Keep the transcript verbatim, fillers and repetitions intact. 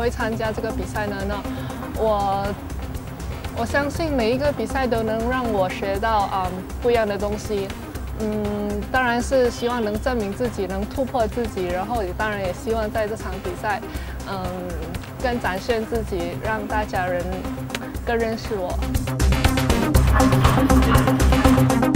会参加这个比赛呢？那我我相信每一个比赛都能让我学到嗯不一样的东西。嗯，当然是希望能证明自己，能突破自己，然后也当然也希望在这场比赛，嗯，更展现自己，让大家人更认识我。